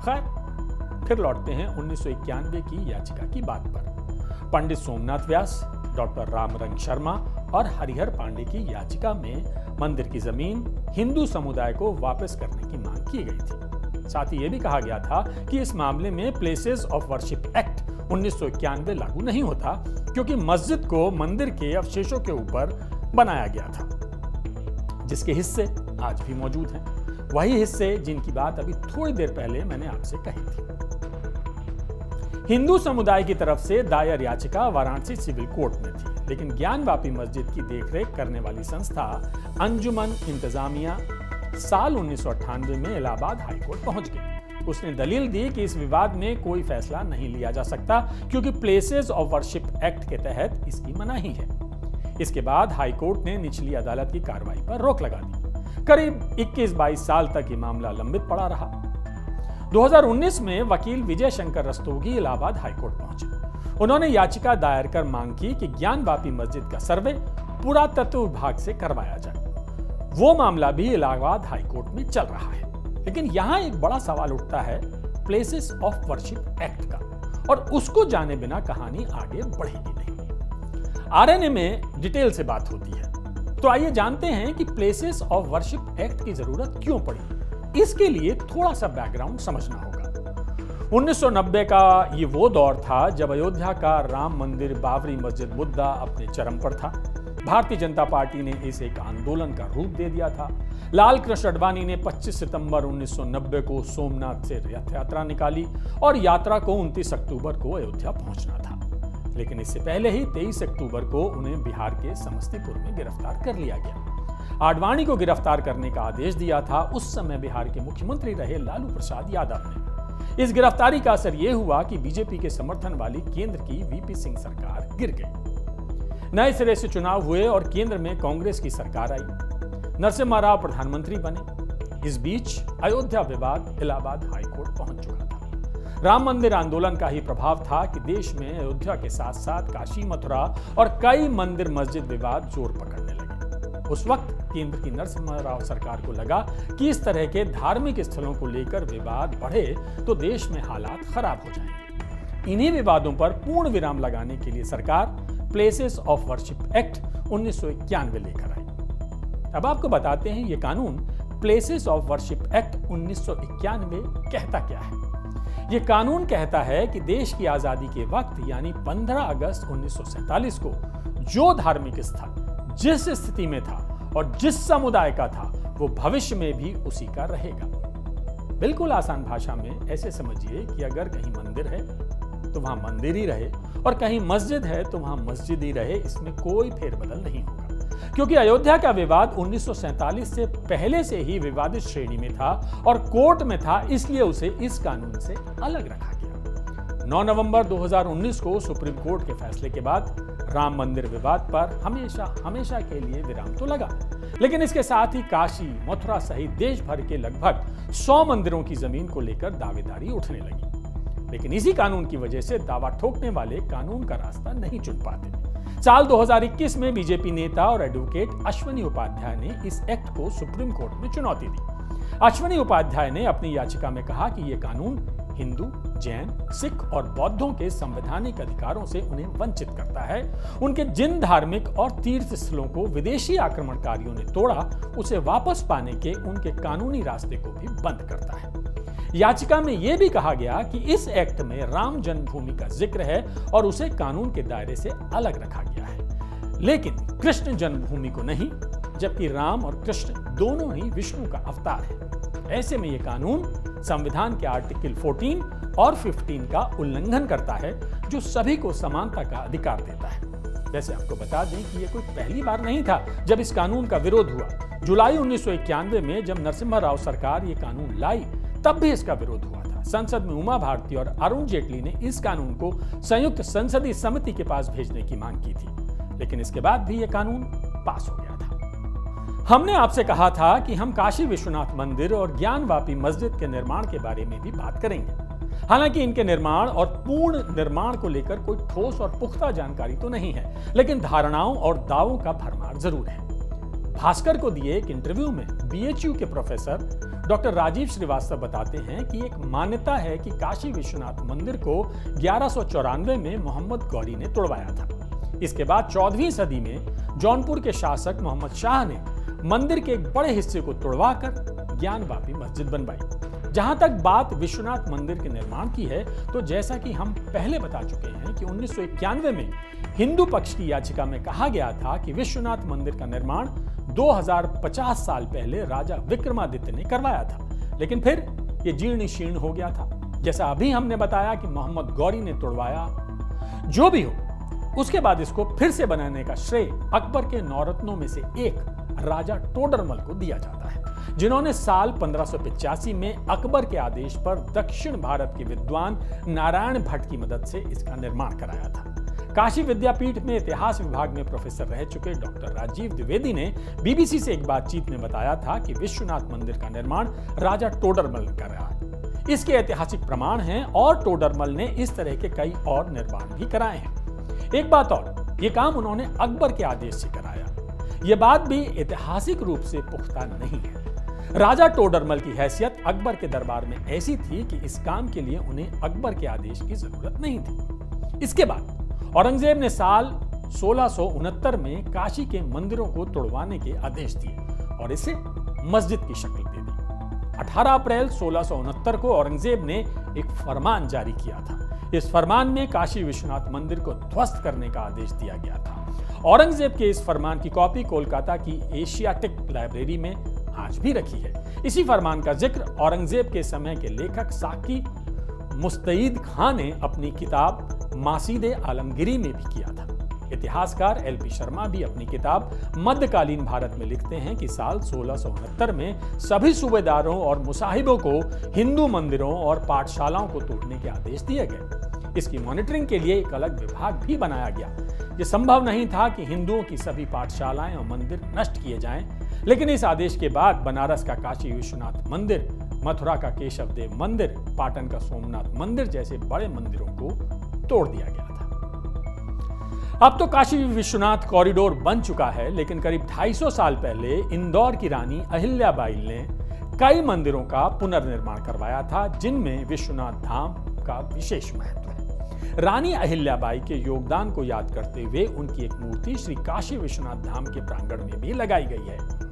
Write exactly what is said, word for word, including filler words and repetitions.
खैर फिर लौटते हैं उन्नीस सौ इक्यानवे की याचिका की बात पर। पंडित सोमनाथ व्यास, डॉक्टर रामरंग शर्मा और हरिहर पांडे की याचिका में मंदिर की जमीन हिंदू समुदाय को वापस करने की मांग की गई थी। साथ ही यह भी कहा गया था कि इस मामले में प्लेसेस ऑफ वर्शिप एक्ट उन्नीस सौ इक्यानवे लागू नहीं होता, क्योंकि मस्जिद को मंदिर के अवशेषों के ऊपर बनाया गया था, जिसके हिस्से आज भी मौजूद हैं, वही हिस्से जिनकी बात अभी थोड़ी देर पहले मैंने आपसे कही थी। हिंदू समुदाय की तरफ से दायर याचिका वाराणसी सिविल कोर्ट में थी, लेकिन ज्ञानवापी मस्जिद की देखरेख करने वाली संस्था अंजुमन इंतजामिया साल उन्नीस सौ अट्ठानवे में इलाहाबाद हाईकोर्ट पहुंच गई। उसने दलील दी कि इस विवाद में कोई फैसला नहीं लिया जा सकता, क्योंकि प्लेसेस ऑफ वर्शिप एक्ट के तहत इसकी मनाही है। इसके बाद हाईकोर्ट ने निचली अदालत की कार्रवाई पर रोक लगा दी। करीब इक्कीस बाईस साल तक ये मामला लंबित पड़ा रहा। दो हज़ार उन्नीस में वकील विजय शंकर रस्तोगी इलाहाबाद हाईकोर्ट पहुंचे। उन्होंने याचिका दायर कर मांग की कि ज्ञानवापी मस्जिद का सर्वे पुरातत्व विभाग से करवाया जाए। वो मामला भी इलाहाबाद हाईकोर्ट में चल रहा है, लेकिन यहां एक बड़ा सवाल उठता है प्लेसेस ऑफ वर्शिप एक्ट का, और उसको जाने बिना कहानी आगे बढ़ेगी नहीं। आरएनए में डिटेल से बात होती है, तो आइए जानते हैं कि प्लेसेस ऑफ वर्शिप एक्ट की जरूरत क्यों पड़ी। इसके लिए थोड़ा सा बैकग्राउंड समझना होगा। उन्नीस सौ नब्बे का ये वो दौर था जब अयोध्या का राम मंदिर, बाबरी मस्जिद मुद्दा अपने चरम पर था। भारतीय जनता पार्टी ने इसे एक आंदोलन का रूप दे दिया था। लाल कृष्ण आडवाणी ने पच्चीस सितंबर उन्नीस सौ नब्बे को सोमनाथ से रथ यात्रा निकाली और यात्रा को उनतीस अक्टूबर को अयोध्या पहुंचना था, लेकिन इससे पहले ही तेईस अक्टूबर को उन्हें बिहार के समस्तीपुर में गिरफ्तार कर लिया गया। आडवाणी को गिरफ्तार करने का आदेश दिया था उस समय बिहार के मुख्यमंत्री रहे लालू प्रसाद यादव ने। इस गिरफ्तारी का असर यह हुआ कि बीजेपी के समर्थन वाली केंद्र की वीपी सिंह सरकार गिर गई। नए सिरे से चुनाव हुए और केंद्र में कांग्रेस की सरकार आई। नरसिम्हा राव प्रधानमंत्री बने। इस बीच अयोध्या विवाद इलाहाबाद हाईकोर्ट पहुंच चुका था। राम मंदिर आंदोलन का ही प्रभाव था कि देश में अयोध्या के साथ साथ काशी, मथुरा और कई मंदिर मस्जिद विवाद जोर पकड़ने लगे। उस वक्त केंद्र की नरसिम्हा राव सरकार को लगा कि इस तरह के धार्मिक स्थलों को लेकर विवाद बढ़े तो देश में हालात खराब हो जाएंगे। इन्हीं विवादों पर पूर्ण विराम लगाने के लिए सरकार प्लेसेस ऑफ वर्शिप एक्ट उन्नीस सौ इक्यानवे लेकर आई। अब आपको बताते हैं ये कानून प्लेसेस ऑफ वर्शिप एक्ट उन्नीस सौ इक्यानवे कहता क्या है। ये कानून कहता है कि देश की आजादी के वक्त यानी पंद्रह अगस्त उन्नीस सौ सैंतालीस को जो धार्मिक स्थल जिस स्थिति में था और जिस समुदाय का था वो भविष्य में भी उसी का रहेगा। बिल्कुल आसान भाषा में ऐसे समझिए कि अगर कहीं मंदिर है तो वहां मंदिर ही रहे और कहीं मस्जिद है तो वहां मस्जिद ही रहे, इसमें कोई फेरबदल नहीं होगा। क्योंकि अयोध्या का विवाद उन्नीस सौ सैंतालीस से पहले से ही विवादित श्रेणी में था और कोर्ट में था, इसलिए उसे इस कानून से अलग रखा गया। नौ नवंबर दो हज़ार उन्नीस को सुप्रीम कोर्ट के फैसले के बाद राम मंदिर विवाद पर हमेशा हमेशा के लिए विराम तो लगा, लेकिन इसके साथ ही काशी, मथुरा सहित देश भर के लगभग सौ मंदिरों की जमीन को लेकर दावेदारी उठने लगी। लेकिन इसी कानून की वजह से दावा ठोकने वाले कानून का रास्ता नहीं चुन पाते। साल दो हज़ार इक्कीस में बीजेपी नेता और एडवोकेट अश्वनी उपाध्याय ने इस एक्ट को सुप्रीम कोर्ट में चुनौती दी। अश्वनी उपाध्याय ने अपनी याचिका में कहा कि यह कानून हिंदू, जैन, सिख और बौद्धों के संवैधानिक अधिकारों से उन्हें वंचित करता है। उनके जिन धार्मिक और तीर्थ स्थलों को विदेशी आक्रमणकारियों ने तोड़ा, उसे वापस पाने के उनके कानूनी रास्ते को भी बंद करता है। याचिका में यह भी कहा गया कि इस एक्ट में राम जन्मभूमि का जिक्र है और उसे कानून के दायरे से अलग रखा गया है, लेकिन कृष्ण जन्मभूमि को नहीं, जबकि राम और कृष्ण दोनों ही विष्णु का अवतार है। ऐसे में यह कानून संविधान के आर्टिकल चौदह और पंद्रह का उल्लंघन करता है, जो सभी को समानता का अधिकार देता है। वैसे आपको बता दें कि यह कोई पहली बार नहीं था जब इस कानून का विरोध हुआ। जुलाई उन्नीस सौ इक्यानवे में जब नरसिम्हा राव सरकार ये कानून लाई, तब भी इसका विरोध हुआ था। संसद में उमा भारती और अरुण जेटली ने इस कानून को संयुक्त संसदीय समिति के पास भेजने की मांग की थी, लेकिन इसके बाद भी यह कानून पास हो गया था। हमने आपसे कहा था कि हम काशी विश्वनाथ मंदिर और ज्ञानवापी मस्जिद के निर्माण के बारे में भी बात करेंगे। हालांकि इनके निर्माण और पूर्ण निर्माण को लेकर कोई ठोस और पुख्ता जानकारी तो नहीं है, लेकिन धारणाओं और दावों का भरमार जरूर है। भास्कर को दिए एक इंटरव्यू में बीएचयू के प्रोफेसर डॉक्टर राजीव श्रीवास्तव बताते हैं कि एक मान्यता है कि काशी विश्वनाथ मंदिर को ग्यारह सौ चौरानवे में मोहम्मद गौरी ने तोड़वाया था। इसके बाद चौदहवीं सदी में जौनपुर के शासक मोहम्मद शाह ने मंदिर के एक बड़े हिस्से को तोड़वाकर ज्ञानवापी मस्जिद बनवाई। जहां तक बात विश्वनाथ मंदिर के निर्माण की है, तो जैसा कि हम पहले बता चुके हैं कि उन्नीस सौ इक्यानवे में हिंदू पक्ष की याचिका में कहा गया था कि विश्वनाथ मंदिर का निर्माण दो हज़ार पचास साल पहले राजा विक्रमादित्य ने करवाया था, लेकिन फिर यह जीर्ण शीर्ण हो गया था। जैसा अभी हमने बताया कि मोहम्मद गौरी ने तोड़वाया। जो भी हो, उसके बाद इसको फिर से बनाने का श्रेय अकबर के नौरत्नों में से एक राजा टोडरमल को दिया जाता है, जिन्होंने साल पंद्रह सौ पचासी में अकबर के आदेश पर दक्षिण भारत के विद्वान नारायण भट्ट की मदद से इसका निर्माण कराया था। काशी विद्यापीठ में इतिहास विभाग में प्रोफेसर रह चुके डॉक्टर राजीव द्विवेदी ने बीबीसी से एक बातचीत में बताया था कि विश्वनाथ मंदिर का निर्माण राजा टोडरमल ने कराया। इसके ऐतिहासिक प्रमाण हैं और टोडरमल ने इस तरह के कई और निर्माण भी कराए हैं। एक बात और, यह काम उन्होंने अकबर के आदेश से कराया। यह बात भी ऐतिहासिक रूप से पुख्ता नहीं है। राजा टोडरमल की हैसियत अकबर के दरबार में ऐसी थी कि इस काम के लिए उन्हें अकबर के आदेश की जरूरत नहीं थी। इसके बाद औरंगजेब ने साल सोलह सौ उनहत्तर में काशी के मंदिरों को तोड़वाने के आदेश दिए और इसे मस्जिद की शक्ल दे दी। अठारह अप्रैल सोलह सौ उनहत्तर को औरंगजेब ने एक फरमान जारी किया था। इस फरमान में काशी विश्वनाथ मंदिर को ध्वस्त करने का आदेश दिया गया था। औरंगजेब के इस फरमान की कॉपी कोलकाता की एशियाटिक लाइब्रेरी में आज भी रखी है। इसी फरमान का जिक्र औरंगजेब के समय के लेखक साकी मुस्तईद खां ने अपनी किताब मासीदे आलमगिरी में भी किया था। इतिहासकार एल पी शर्मा भी अपनी किताब मध्यकालीन भारत में लिखते हैं कि साल सोलह सौ उनहत्तर में सभी सूबेदारों और मुसाहिबों को हिंदू मंदिरों और पाठशालाओं को तोड़ने के आदेश दिए गए। इसकी मॉनिटरिंग के लिए एक अलग विभाग भी बनाया गया। यह संभव नहीं था कि हिंदुओं की सभी पाठशालाएं और मंदिर नष्ट किए जाएं, लेकिन इस आदेश के बाद बनारस का काशी विश्वनाथ मंदिर, मथुरा का केशव देव मंदिर, पाटन का सोमनाथ मंदिर जैसे बड़े मंदिरों को तोड़ दिया गया था। अब तो काशी विश्वनाथ कॉरिडोर बन चुका है, लेकिन करीब ढाई सौ साल पहले इंदौर की रानी अहिल्याबाई ने कई मंदिरों का पुनर्निर्माण करवाया था, जिनमें विश्वनाथ धाम का विशेष महत्व है। रानी अहिल्याबाई के योगदान को याद करते हुए उनकी एक मूर्ति श्री काशी विश्वनाथ धाम के प्रांगण में भी लगाई गई है।